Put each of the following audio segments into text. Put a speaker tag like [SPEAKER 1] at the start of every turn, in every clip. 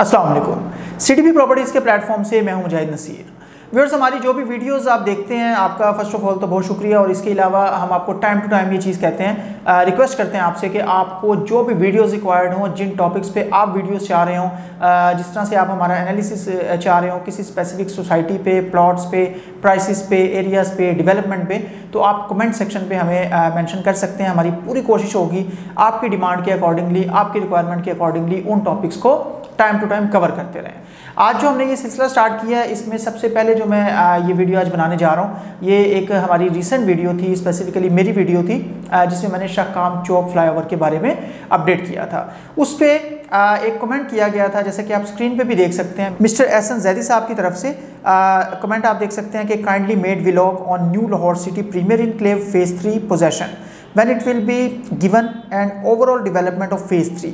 [SPEAKER 1] अस्सलाम वालेकुम। CTP properties के प्लेटफॉर्म से मैं हूं मुजाहिद नसीर। व्यूअर्स, हमारी जो भी वीडियोस आप देखते हैं आपका फ़र्स्ट ऑफ ऑल तो बहुत शुक्रिया, और इसके अलावा हम आपको टाइम टू टाइम ये चीज़ कहते हैं, रिक्वेस्ट करते हैं आपसे कि आपको जो भी वीडियोस रिक्वायर्ड हों, जिन टॉपिक्स पे आप वीडियोस चाह रहे हों, जिस तरह से आप हमारा एनालिसिस चाह रहे हो किसी स्पेसिफिक सोसाइटी पे, प्लॉट्स पे, प्राइसेस पे, एरियाज़ पे, डेवलपमेंट पे, तो आप कमेंट सेक्शन पे हमें मेंशन कर सकते हैं। हमारी पूरी कोशिश होगी आपकी डिमांड के अकॉर्डिंगली, आपकी रिक्वायरमेंट के अकॉर्डिंगली उन टॉपिक्स को टाइम टू टाइम कवर करते रहें। आज जो हमने ये सिलसिला स्टार्ट किया है, इसमें सबसे पहले जो मैं ये वीडियो आज बनाने जा रहा हूँ, ये एक हमारी रिसेंट वीडियो थी, स्पेसिफिकली मेरी वीडियो थी, जिसमें मैंने शाहकाम चौक फ्लाईओवर के बारे में अपडेट किया था। उस पर एक कमेंट किया गया था, जैसे कि आप स्क्रीन पे भी देख सकते हैं, मिस्टर एहसन जैदी साहब की तरफ से कमेंट आप देख सकते हैं कि kindly made vlog on new Lahore city premier enclave phase 3 possession when it will be given and overall development of phase 3।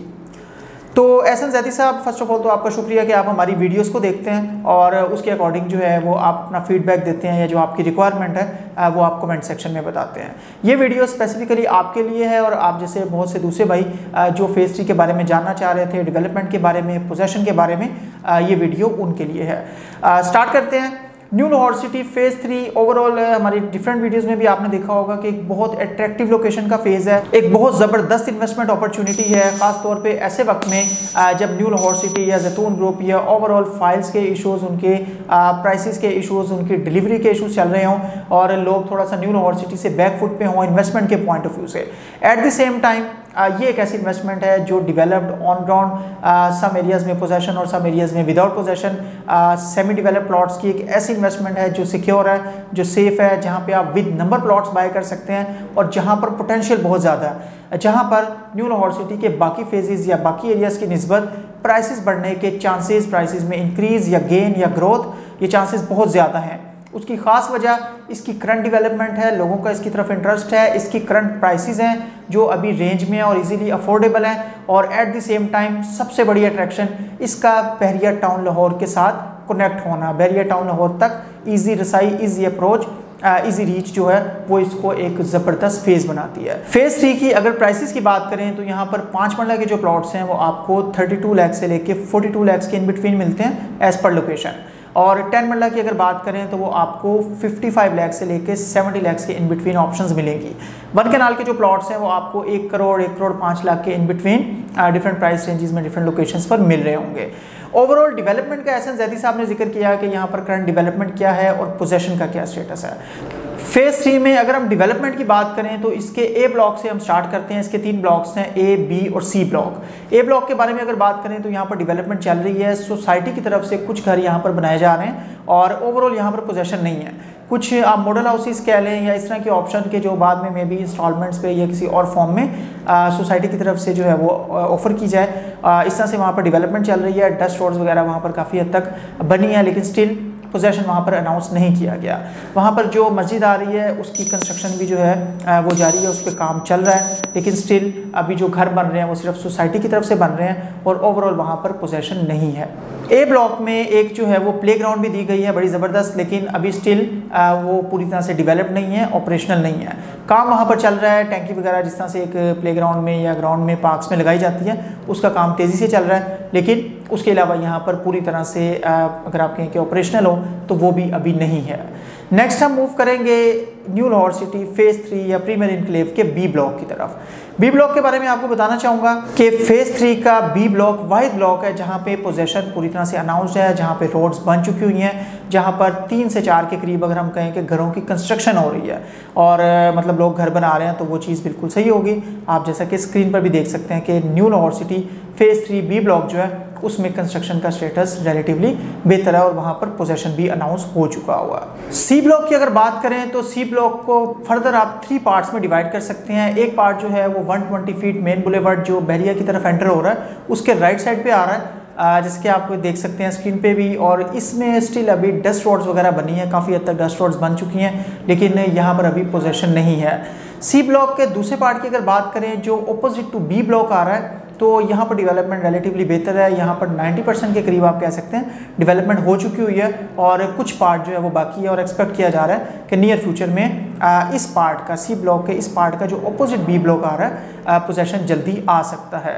[SPEAKER 1] तो एहसन जैदी साहब, फर्स्ट ऑफ ऑल तो आपका शुक्रिया कि आप हमारी वीडियोस को देखते हैं और उसके अकॉर्डिंग जो है वो आप अपना फीडबैक देते हैं, या जो आपकी रिक्वायरमेंट है वो आप कमेंट सेक्शन में बताते हैं। ये वीडियो स्पेसिफिकली आपके लिए है, और आप जैसे बहुत से दूसरे भाई जो फेज 3 के बारे में जानना चाह रहे थे, डेवलपमेंट के बारे में, पोजेशन के बारे में, ये वीडियो उनके लिए है। स्टार्ट करते हैं। New Lahore city phase 3 overall हमारी डिफरेंट वीडियोस में भी आपने देखा होगा कि एक बहुत अट्रैक्टिव लोकेशन का फेज़ है, एक बहुत ज़बरदस्त इन्वेस्टमेंट अपॉर्चुनिटी है, ख़ास तौर पे ऐसे वक्त में जब न्यू लाहौर सिटी या जैतून ग्रुप या ओवरऑल फाइल्स के इशूज़, उनके प्राइसेस के इशूज़, उनकी डिलीवरी के इशूज़ चल रहे हों और लोग थोड़ा सा न्यू लाहौर सिटी से बैकफुट पे हों इन्वेस्टमेंट के पॉइंट ऑफ व्यू से। एट द सेम टाइम ये एक ऐसी इन्वेस्टमेंट है जो developed on ground some areas में पोजेशन और सम एरियाज़ में without possession, semi developed plots की एक ऐसी इन्वेस्टमेंट है जो सिक्योर है, जो सेफ़ है, जहाँ पे आप विद नंबर प्लॉट्स बाय कर सकते हैं और जहाँ पर पोटेंशियल बहुत ज़्यादा है, जहाँ पर न्यू लाहौर सिटी के बाकी फेजेज़ या बाकी एरियाज़ की निस्बत प्राइसेस बढ़ने के चांसेस, प्राइसेस में इंक्रीज़ या गेन या ग्रोथ, ये चांसेस बहुत ज़्यादा हैं। उसकी ख़ास वजह इसकी करंट डेवलपमेंट है, लोगों का इसकी तरफ इंटरेस्ट है, इसकी करंट प्राइसेस हैं जो अभी रेंज में और इजीली अफोर्डेबल हैं, और एट द सेम टाइम सबसे बड़ी अट्रैक्शन इसका बहरिया टाउन लाहौर के साथ कनेक्ट होना। बहरिया टाउन लाहौर तक ईजी रसाई, ईजी अप्रोच, इजी रीच जो है वो इसको एक ज़बरदस्त फेज़ बनाती है। फेज़ 3 की अगर प्राइसेस की बात करें तो यहाँ पर 5 मरला के जो प्लॉट्स हैं वो आपको 32 लाख से लेके 42 लाख के इन बिटवीन मिलते हैं एज़ पर लोकेशन, और 10 मरला की अगर बात करें तो वो आपको 55 लाख से लेके 70 लाख के इन बिटवीन ऑप्शंस मिलेंगी। 1 कनाल के जो प्लॉट्स हैं वो आपको 1 करोड़ 1 करोड़ 5 लाख के in between different price ranges में डिफरेंट लोकेशंस पर मिल रहे होंगे। ओवरऑल डेवलपमेंट का एहसन जैदी साहब ने जिक्र किया कि यहाँ पर करंट डेवलपमेंट क्या है और पोजेशन का क्या स्टेटस है। फेज़ 3 में अगर हम डेवलपमेंट की बात करें तो इसके ए ब्लॉक से हम स्टार्ट करते हैं। इसके 3 ब्लॉक्स हैं, ए, बी और सी ब्लॉक। ए ब्लॉक के बारे में अगर बात करें तो यहाँ पर डेवलपमेंट चल रही है, सोसाइटी की तरफ से कुछ घर यहाँ पर बनाए जा रहे हैं और ओवरऑल यहाँ पर पोजेशन नहीं है। कुछ आप मॉडल हाउसेस कह लें या इस तरह के ऑप्शन के जो बाद में मे बी इंस्टॉलमेंट्स पे या किसी और फॉर्म में सोसाइटी की तरफ से जो है वो ऑफर की जाए, इस तरह से वहाँ पर डेवलपमेंट चल रही है। डस्ट रोड्स वगैरह वहाँ पर काफ़ी हद तक बनी है, लेकिन स्टिल पोजेशन वहाँ पर अनाउंस नहीं किया गया। वहाँ पर जो मस्जिद आ रही है उसकी कंस्ट्रक्शन भी जो है वो जारी है, उस पर काम चल रहा है, लेकिन स्टिल अभी जो घर बन रहे हैं वो सिर्फ सोसाइटी की तरफ से बन रहे हैं और ओवरऑल वहाँ पर पोजेशन नहीं है। ए ब्लॉक में एक जो है वो प्लेग्राउंड भी दी गई है बड़ी ज़बरदस्त, लेकिन अभी स्टिल वो पूरी तरह से डेवलप नहीं है, ऑपरेशनल नहीं है। काम वहाँ पर चल रहा है, टैंकी वगैरह जिस तरह से एक प्लेग्राउंड में या ग्राउंड में पार्क्स में लगाई जाती है उसका काम तेज़ी से चल रहा है, लेकिन उसके अलावा यहाँ पर पूरी तरह से अगर आप कहें कि ऑपरेशनल हो तो वो भी अभी नहीं है। नेक्स्ट हम मूव करेंगे न्यू लाहौर सिटी फेज़ 3 या प्रीमियर इनक्लेव के बी ब्लॉक की तरफ। बी ब्लॉक के बारे में आपको बताना चाहूँगा कि फेज़ 3 का बी ब्लॉक वाहिद ब्लॉक है जहाँ पे पोजेशन पूरी तरह से अनाउंस्ड है, जहाँ पे रोड्स बन चुकी हुई हैं, जहाँ पर 3 से 4 के करीब अगर हम कहें कि घरों की कंस्ट्रक्शन हो रही है और मतलब लोग घर बना रहे हैं, तो वो चीज़ बिल्कुल सही होगी। आप जैसा कि स्क्रीन पर भी देख सकते हैं कि new Lahore city phase 3 B block जो है उसमें कंस्ट्रक्शन का स्टेटस रिलेटिवली बेहतर है और वहाँ पर पोजेशन भी अनाउंस हो चुका हुआ। सी ब्लॉक की अगर बात करें तो सी ब्लॉक को फर्दर आप 3 पार्ट्स में डिवाइड कर सकते हैं। एक पार्ट जो है वो 120 फीट मेन बुलेवार्ड जो बहरिया की तरफ एंटर हो रहा है उसके राइट साइड पे आ रहा है, जिसके आप देख सकते हैं स्क्रीन पे भी, और इसमें स्टिल अभी डस्ट रोड्स वगैरह बनी है, काफ़ी हद तक डस्ट रोड्स बन चुकी हैं, लेकिन यहाँ पर अभी पोजेशन नहीं है। सी ब्लॉक के दूसरे पार्ट की अगर बात करें जो अपोजिट टू बी ब्लॉक आ रहा है, तो यहाँ पर डेवलपमेंट रिलेटिवली बेहतर है। यहाँ पर 90% के करीब आप कह सकते हैं डेवलपमेंट हो चुकी हुई है और कुछ पार्ट जो है वो बाकी है, और एक्सपेक्ट किया जा रहा है कि नियर फ्यूचर में इस पार्ट का, सी ब्लॉक के इस पार्ट का जो अपोजिट बी ब्लॉक आ रहा है, पोजेशन जल्दी आ सकता है।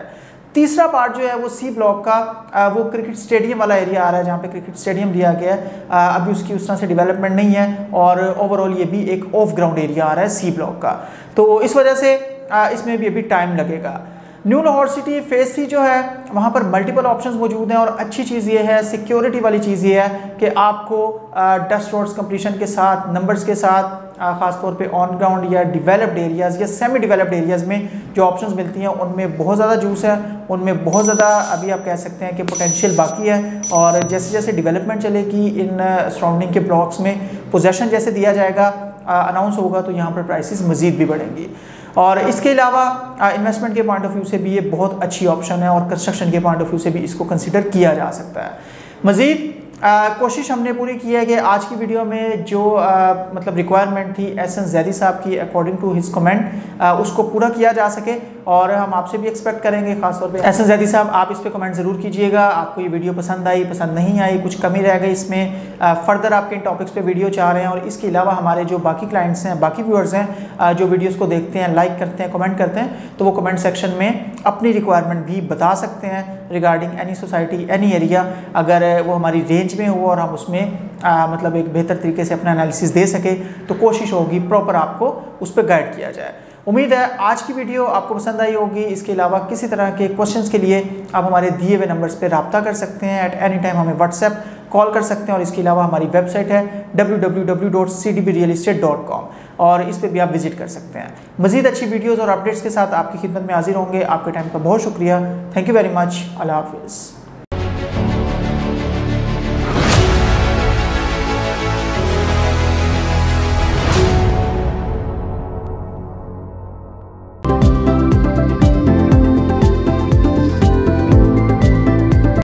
[SPEAKER 1] तीसरा पार्ट जो है वो सी ब्लॉक का वो क्रिकेट स्टेडियम वाला एरिया आ रहा है, जहाँ पे क्रिकेट स्टेडियम दिया गया है। अभी उसकी उस तरह से डेवलपमेंट नहीं है और ओवरऑल ये भी एक ऑफ ग्राउंड एरिया आ रहा है सी ब्लॉक का, तो इस वजह से इसमें भी अभी टाइम लगेगा। न्यू लाहौर सिटी फेज 3 जो है वहाँ पर मल्टीपल ऑप्शंस मौजूद हैं और अच्छी चीज़ ये है, सिक्योरिटी वाली चीज़ ये है कि आपको डस्ट रोड्स कंप्लीशन के साथ, नंबर्स के साथ, ख़ासतौर पे ऑन ग्राउंड या डेवलप्ड एरियाज़ या सेमी डेवलप्ड एरियाज़ में जो ऑप्शंस मिलती हैं उनमें बहुत ज़्यादा जूस है, उनमें बहुत ज़्यादा अभी आप कह सकते हैं कि पोटेंशियल बाकी है। और जैसे जैसे डेवलपमेंट चलेगी इन सराउंडिंग के ब्लॉक्स में, पोजेसन जैसे दिया जाएगा, अनाउंस होगा, तो यहाँ पर प्राइसेस मज़ीद भी बढ़ेंगी। और इसके अलावा इन्वेस्टमेंट के पॉइंट ऑफ व्यू से भी ये बहुत अच्छी ऑप्शन है और कंस्ट्रक्शन के पॉइंट ऑफ व्यू से भी इसको कंसिडर किया जा सकता है। मज़ीद कोशिश हमने पूरी की है कि आज की वीडियो में जो मतलब रिक्वायरमेंट थी एहसन जैदी साहब की अकॉर्डिंग टू हिज कमेंट उसको पूरा किया जा सके, और हम आपसे भी एक्सपेक्ट करेंगे खासतौर पे एहसन जैदी साहब आप इस पे कमेंट ज़रूर कीजिएगा। आपको ये वीडियो पसंद आई, पसंद नहीं आई, कुछ कमी रह गई इसमें, फर्दर आपके इन टॉपिक्स पे वीडियो चाह रहे हैं। और इसके अलावा हमारे जो बाकी क्लाइंट्स हैं, बाकी व्यूअर्स हैं जो वीडियोज़ को देखते हैं, लाइक करते हैं, कमेंट करते हैं, तो वो कमेंट सेक्शन में अपनी रिक्वायरमेंट भी बता सकते हैं regarding any society, any area, अगर वो हमारी रेंज में हो और हम उसमें मतलब एक बेहतर तरीके से अपना एनालिसिस दे सके, तो कोशिश होगी प्रॉपर आपको उस पर गाइड किया जाए। उम्मीद है आज की वीडियो आपको पसंद आई होगी। इसके अलावा किसी तरह के क्वेश्चंस के लिए आप हमारे दिए हुए नंबर्स पे रब्ता कर सकते हैं, एट एनी टाइम हमें व्हाट्सएप कॉल कर सकते हैं। और इसके अलावा हमारी वेबसाइट है www.cdbrealestate.com और इस पर भी आप विजिट कर सकते हैं। मज़ीद अच्छी वीडियोज़ और अपडेट्स के साथ आपकी खिदमत में हाजिर होंगे। आपके टाइम का बहुत शुक्रिया। Thank you very much. अल्लाह हाफिज़।